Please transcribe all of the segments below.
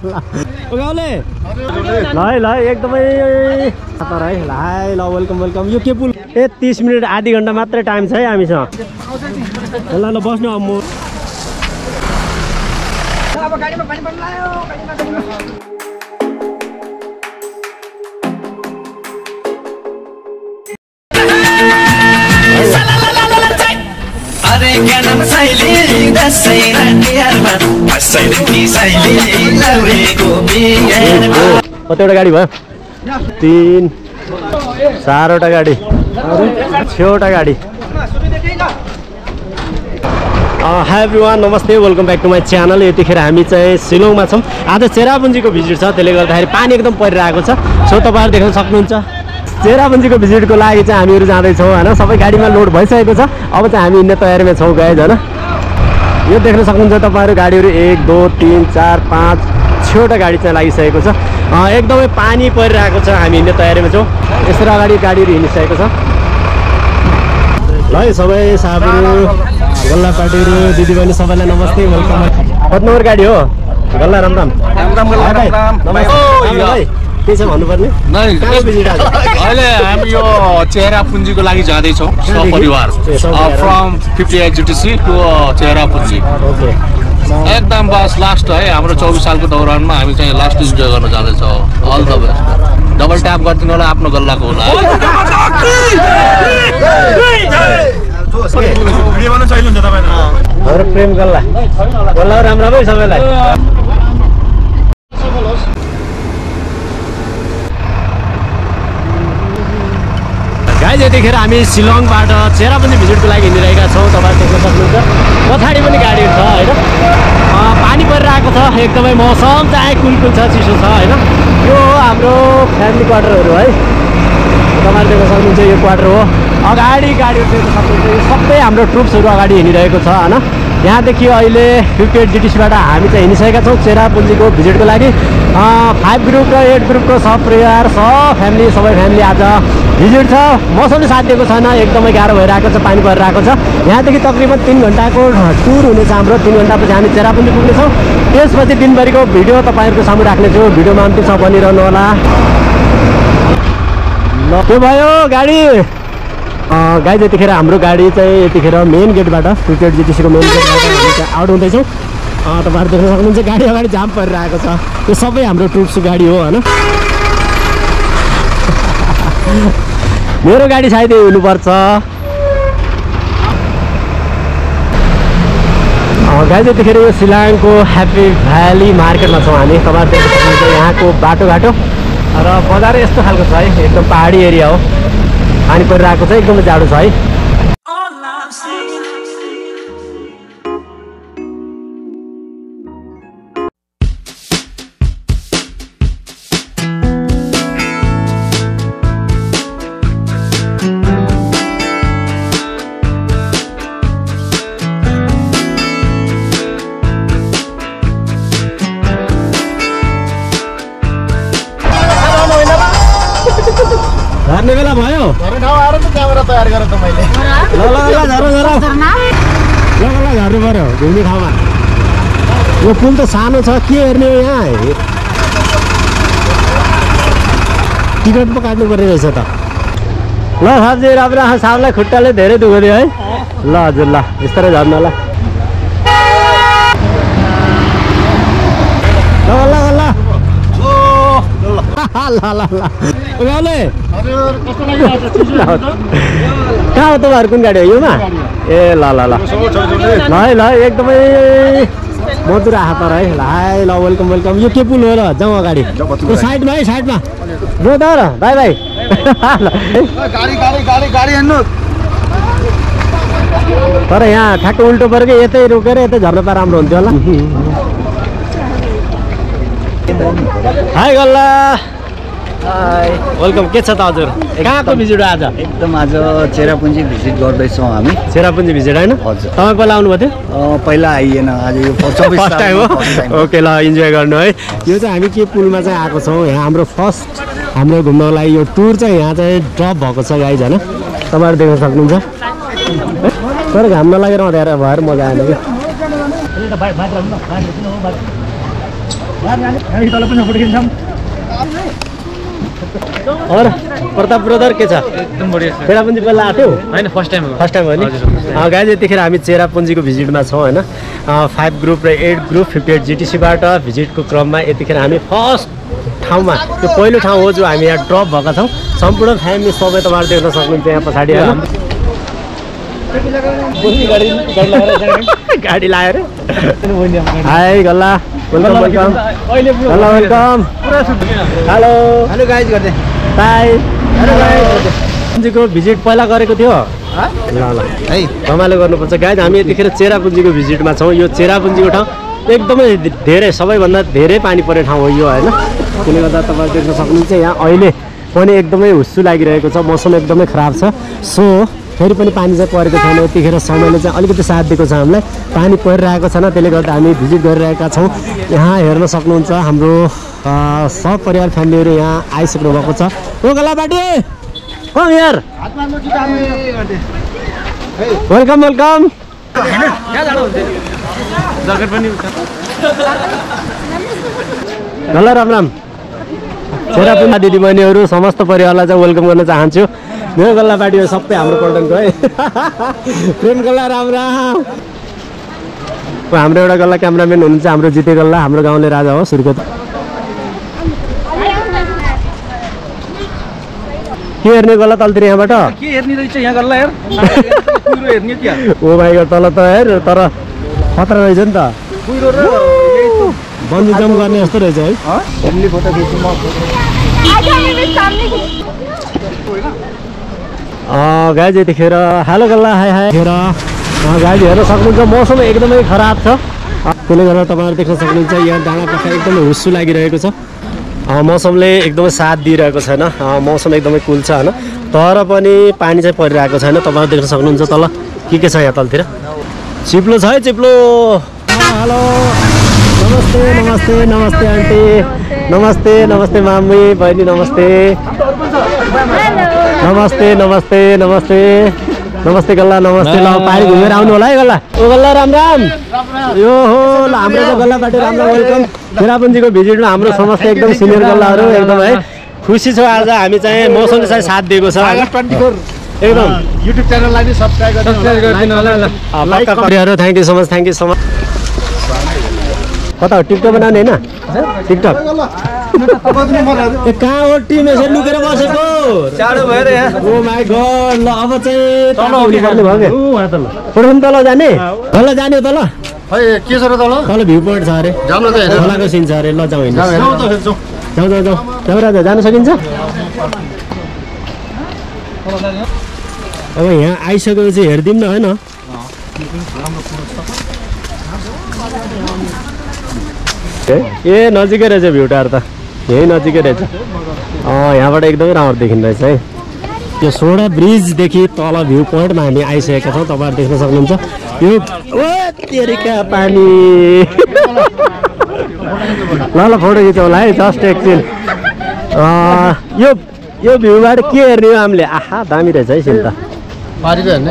ल एकदमै तर है ल वेलकम वेलकम। यो के पुल 30 मिनट आधी घन्टा मात्रै टाइम छ है हामीसँग। ल बस्नु अब म कतिवटा गाडी भयो? 3 4वटा गाडी 6वटा गाडी। हाई एभ्रिवान, नमस्ते, welcome back to my channel. यतिखेर हामी चाहिँ शिलङमा छौँ। आज चेरापुन्जीको भिजिट छ, त्यसले गर्दाखेरि पानी एकदम परिरहेको छ। सो तपाईँहरू देख्न सक्नुहुन्छ चेरापुन्जीको भिजिटको लागि चाहिँ हामीहरू जाँदैछौँ होइन। सबै गाडीमा लोड भइसकेको छ। अब चाहिँ हामी हिँड्ने तयारीमा छौँ गाइज होइन। यो देख्न सक्नुहुन्छ तपाईँहरू गाडीहरू 1 2 3 4 5 6वटा गाडी चाहिँ लागिसकेको छ। एकदमै पानी परिरहेको छ। हामी हिँड्ने तयारीमा छौँ। यसरी अगाडि गाडीहरू हिँडिसकेको छ। ल सबै साहबहरू, गल्ला पार्टीहरू, दिदीबहिनी सबैलाई नमस्ते, वेलकम। कति नम्बर गाडी हो? गल्ला राम राम। के छ भन्नुपर्ने? अहिले हामी यो चेरापुन्जीको लागि जाँदैछौँ सपरिवार, फ्रम 50 एक्जिटिसी टु चेरापुन्जी। एकदम बस लास्ट है हाम्रो 24 सालको दौरानमा हामी चाहिँ लास्ट इन्जोय गर्न जाँदैछौँ। All the best. Double tap गरिदिनु होला आफ्नो गल्लाको होला। प्रेम गल्ला गल्ला राम राम है सबैलाई। गाइज यतिखेर हामी शिलङबाट चेरापुन्जी भिजिटको लागि हिँडिरहेका छौँ। तपाईँहरू देख्न सक्नुहुन्छ पछाडि पनि गाडीहरू छ होइन। पानी परिरहेको छ, एकदमै मौसम चाहिँ कुल छ, चिसो छ होइन। यो हाम्रो फ्यामिली क्वार्टरहरू है। तपाईँहरू देख्न सक्नुहुन्छ यो क्वार्टर हो। अगाडि गाडीहरू देख्न सक्नुहुन्छ, यो सबै हाम्रो ट्रुप्सहरू अगाडि हिँडिरहेको छ होइन। यहाँदेखि अहिले 58 जिटिसीबाट हामी चाहिँ हिँडिसकेका छौँ चेरापुन्जीको भिजिटको लागि। 5 ग्रुप र 8 ग्रुपको सब परिवार, सब फ्यामिली, सबै फ्यामिली आज भिजिट छ। मौसमले साथ दिएको छैन, एकदमै गाह्रो भइरहेको छ, पानी परिरहेको छ। यहाँदेखि तकरिबन 3 घन्टाको टुर हुनेछ हाम्रो। 3 घन्टापछि हामी चेरापुन्जी पुग्नेछौँ। त्यसपछि दिनभरिको भिडियो तपाईँहरूको सामु राख्नेछु। भिडियोमा अन्तिमसम्म बनिरहनु होला। ल त्यो भयो गाडी। गाइज यतिखेर हाम्रो गाडी चाहिँ यतिखेर मेन गेटबाट 58 जिटिसीको मेन गेटबाट हामी चाहिँ आउट हुँदैछौँ। तपाईँहरू देख्न सक्नुहुन्छ गाडी अगाडि जाम परिरहेको छ। यो सबै हाम्रो ट्रुप्सको गाडी हो होइन। मेरो गाडी सायद हुनुपर्छ। गाइज यतिखेर यो शिलाङको ह्याप्पी भ्याली मार्केटमा छौँ हामी। तपाईँहरू देख्न सक्नुहुन्छ यहाँको बाटोघाटो र बजार यस्तो खालको छ है। एकदम पहाडी एरिया हो। पानी परिरहेको छ, एकदमै जाडो छ है। झर्ने बेला भयो। क्यामेरा तयार गरेर त मैले ल झर्नु पर्यो घुम्ने ठाउँमा। यो पुल त सानो छ, के हेर्ने हो यहाँ? टिकट पो काट्नु पर्ने रहेछ त। ल साथी राम्रो साहबलाई खुट्टाले धेरै दुःख दियो है। ल हजुर ल यस्तै झर्नु होला। कहाँ हो तपाईँहरू? कुन गाडी हो योमा? ए ल ल एकदमै मधुर आहा तर है। ल वेलकम वेलकम। यो के पुल हो र? जाउँ अगाडि साइडमा है, साइडमा रो त र बाई बाई। तर यहाँ ठ्याक्क उल्टो पऱ्यो कि यतै रोकेर यतै झर्न पाए राम्रो हुन्थ्यो होला। हाई गल्ला, वेलकम। के छ त हजुर? कहाँको भिजिट हो आज? एकदम आज चेरापुन्जी भिजिट गर्दैछौँ हामी। चेरापुन्जी भिजिट होइन? हजुर। तपाईँ पहिला आउनुभएको थियो? पहिला आइएन, आज यो फर्स्ट टाइम हो। ओके ल इन्जोय गर्नु है। यो चाहिँ हामी के पुलमा चाहिँ आएको छौँ। यहाँ हाम्रो फर्स्ट हाम्रो घुम्नको लागि यो टुर चाहिँ यहाँ चाहिँ ड्रप भएको छ गाइज होइन। तपाईँहरू देख्न सक्नुहुन्छ। तर घाम नलागेर अँध्यारो भएर मजा आएन क्या। और प्रताप ब्रदर के छ एकदम बढिया छ चेरापुन्जी पहिला आएको हैन फर्स्ट टाइम हो फर्स्ट टाइम हो नि गाइज यतिखेर हामी चेरापुन्जीको भिजिटमा छौँ होइन 5 ग्रुप र 8 ग्रुप 58 GTCबाट भिजिटको क्रममा यतिखेर हामी फर्स्ट ठाउँमा त्यो पहिलो ठाउँ हो जो हामी यहाँ ड्रप भएका छौँ सम्पूर्ण फ्यामिली सबै तपाईँहरू देख्न सक्नुहुन्छ यहाँ पछाडि गाडी लाएर हाई गल्ला वेलकम वेलकम गल्ला वेलकम हेलो हेलो गाइज गर्दै बाई हेलो गाइज को भिजिट पहिला गरेको थियो ल ल है रमाइलो गर्नुपर्छ गाइज हामी यतिखेर चेरापुन्जीको भिजिटमा छौँ यो चेरापुन्जीको ठाउँ एकदमै धेरै सबैभन्दा धेरै पानी पर्ने ठाउँ हो यो होइन त्यसले गर्दा तपाईँ देख्न सक्नुहुन्छ यहाँ अहिले पनि एकदमै हुस्सु लागिरहेको छ मौसम एकदमै खराब छ सो फेरि पनि पानी चाहिँ परेको छैन यतिखेर समयले चाहिँ अलिकति साथ दिएको छ हामीलाई पानी परिरहेको छैन त्यसले गर्दा हामी भिजिट गरिरहेका छौँ यहाँ हेर्न सक्नुहुन्छ हाम्रो सपरिवार फ्यामिलीहरू यहाँ आइसक्नु भएको छ ओ गल्ला बाटी कम यार वेलकम वेलकम गल्ला राम राम चेरापुन्जी दिदीबहिनीहरू समस्त परिवारलाई चाहिँ वेलकम गर्न चाहन्छु मेरो गल्ला बाटी हो सबै हाम्रो पल्टनको है प्रेम गल्ला राम राम हाम्रो एउटा गल्ला क्यामराम्यान हुनुहुन्छ हाम्रो जिते गल्ला हाम्रो गाउँले राजा हो सुर्खेत के हेर्ने गल्ला तलतिर यहाँबाट के हेर्ने रहेछ यहाँ गर्ला यार कुरो हेर्ने क्या ओ भाइ तल त हेर तर खतरा रहेछ नि त कुरो र यही त बन्दी जम गर्ने जस्तो रहेछ है फ्यामिली फोटो खिच्नु गाइज यतिखेर हेलो गल्ला हाई हाई हेर गाइज हेर्न सक्नुहुन्छ मौसम एकदमै खराब छ त्यसले गर्दा तपाईँहरू देख्न सक्नुहुन्छ यहाँ डाँडा पाखा एकदमै हुस्सु लागिरहेको छ मौसमले एकदमै साथ दिइरहेको छैन मौसम एकदमै कुल छ होइन तर पनि पानी चाहिँ परिरहेको छैन तपाईँहरू देख्न सक्नुहुन्छ तल के छ यहाँ तलतिर चिप्लो छ है चिप्लो हेलो नमस्ते नमस्ते नमस्ते आन्टी नमस्ते नमस्ते मामी बहिनी नमस्ते नमस्ते नमस्ते नमस्ते नमस्ते गल्ला नमस्ते ल पानी घुमेर आउनु होला है गल्ला ओ गल्ला राम राम यो हो ल हाम्रो चाहिँ गल्ला बाटो राम राम वेलकम चेरापुन्जीको भिजिटमा हाम्रो समस्त एकदम सिनियर गल्लाहरू एकदम है खुसी छ आज हामी चाहिँ मौसमले चाहिँ साथ दिएको छ एकदम युट्युब च्यानललाई पनि सब्स्क्राइब गरिदिनु होला थ्याङ्क यू सो मच कता हो टिकटक बनाउने होइन टिकटक कहाँ हो टिम यसरी लुकेर बसेको चाँडो भएर यहाँ ओ माई गड ल अब चाहिँ तल हुनुपर्ने भयो क्या फोटो तल जाने तल जाने तल खै के छ र तल तल भ्यू पोइन्ट छ अरे जानु त हेर खोलाको सिन छ अरे ल जाउँ होइन जाउँ त जाउँ जाउँ जाउँ जाउँ जाउँ राजा जानु सकिन्छ अब यहाँ आइसकेपछि हेरिदिउँ न होइन ए नजिकै रहेछ भ्यू टावर त यही नजिकै रहेछ यहाँबाट एकदमै राम्रो देखिँदैछ है त्यो सोडा ब्रिजदेखि तल भ्यू पोइन्टमा हामी आइसकेका छौँ तपाईँहरू देख्न सक्नुहुन्छ यो तेरिका पानी ल फोटो खिच्यौँ होला है जस्ट एकछिन यो भ्यूबाट के हेर्ने हो हामीले आहा दामी रहेछ है सिन त पारीको हेर्ने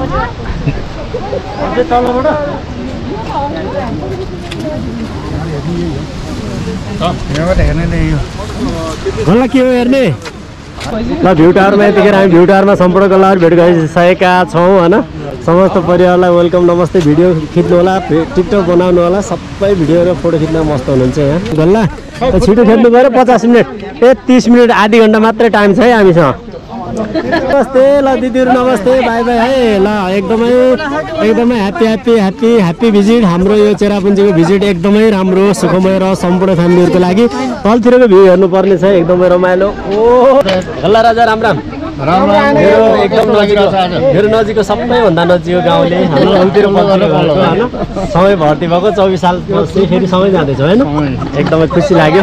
गल्ला के हो हेर्ने ल भ्यू टावरमा यतिखेर हामी भ्यू टावरमा सम्पूर्ण गल्लाहरू भेट गरिसकेका छौँ होइन समस्त परिवारलाई वेलकम नमस्ते भिडियो खिच्नु होला टिकटक बनाउनु होला सबै भिडियो र फोटो खिच्न मस्त हुनुहुन्छ यहाँ गल्ला छिटो खेल्नु गयो 50 मिनट 30 मिनट आधी घन्टा मात्रै टाइम छ है हामीसँग नमस्ते ल दिदीहरू नमस्ते बाई बाई है ल एकदमै ह्याप्पी भिजिट हाम्रो यो चेरापुन्जीको भिजिट एकदमै राम्रो सुखमय र सम्पूर्ण फ्यामिलीहरूको लागि तलतिरको भ्यू हेर्नुपर्ने छ एकदमै रमाइलो ओ गल्ला राजा राम राम मेरो एकदम मेरो नजिकको सबैभन्दा नजिकको गाउँले हाम्रो गाउँतिर होइन समय भर्ती भएको 24 साल फेरि समय जाँदैछ होइन एकदमै खुसी लाग्यो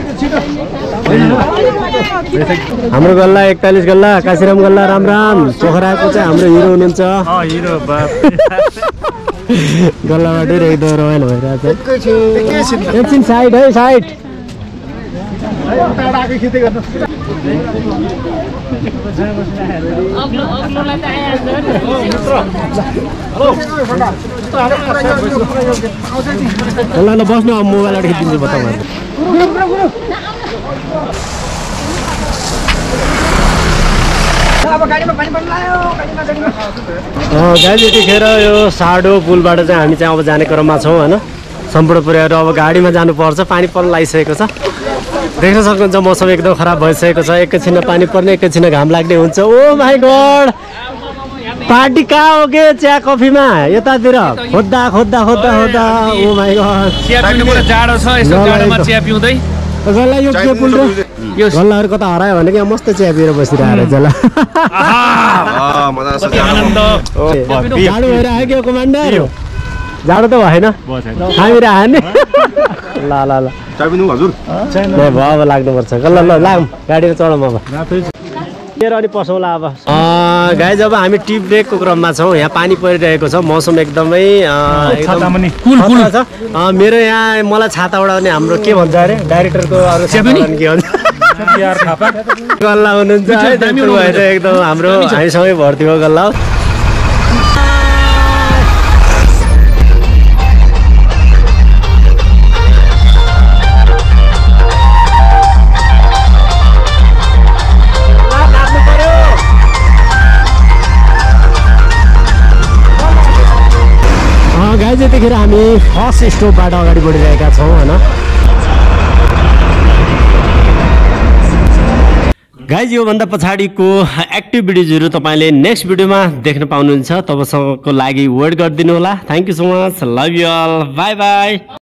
हाम्रो गल्ला 41 गल्ला काशीराम गल्ला राम राम पोखराको चाहिँ हाम्रो हिरो हुनुहुन्छ गल्लाबाट एकदम रमाइलो भइरहेको छ एकछिन साइड है साइड ल बस्नु अब मोबाइलबाट खिचिदिन्छु बताउनु गाडी यतिखेर यो साडो पुलबाट चाहिँ हामी चाहिँ अब जाने क्रममा छौँ होइन सम्पूर्ण पुर्याएर अब गाडीमा जानुपर्छ पानी पर्न लागिसकेको छ देख्न सक्नुहुन्छ मौसम एकदम खराब भइसकेको छ एकैछिन पानी पर्ने एकैछिन घाम लाग्ने हुन्छ ओ माई गॉड पार्टी कहाँ हो के चिया कफीमा यतातिर खोज्दा खोज्दा खोज्दा खोज्दा ओ माई गॉड जाडो छ यसो जाडोमा चिया पिउँदै गल्ला यो के पुल यो गल्लाहरू कता हरायो भने कि मस्त चिया पिएर बसिरहेको जला जाडो भएर आयो कि कमान्डर जाडो त भएन हामीहरू आयो नि ल ल ल हजुर भयो अब लाग्नुपर्छ ल ल लाग गाडीमा चढौँ अब लिएर अनि पसौँला अब गाइज अब हामी टी ब्रेकको क्रममा छौँ यहाँ पानी परिरहेको छ मौसम एकदमै छ मेरो यहाँ मलाई छाता उडाउने हाम्रो के भन्छ अरे डाइरेक्टरको अरू के भन्छ गल्ला हुनुहुन्छ है भएर एकदम हाम्रो हामीसँगै भर्ती भयो गल्ला गाइज यतिखेर हामी फर्स्ट स्टपबाट अगाडि बढिरहेका छौँ होइन गाइज योभन्दा पछाडिको एक्टिभिटिजहरू तपाईँले नेक्स्ट भिडियोमा देख्न पाउनुहुन्छ तबसम्मको लागि वेट गरिदिनु होला thank you so much love you all bye by